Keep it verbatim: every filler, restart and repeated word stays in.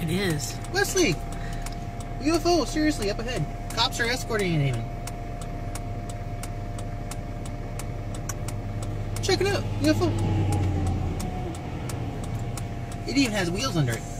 It is. Wesley! U F O, seriously, up ahead. Cops are escorting it even. Check it out, U F O. It even has wheels under it.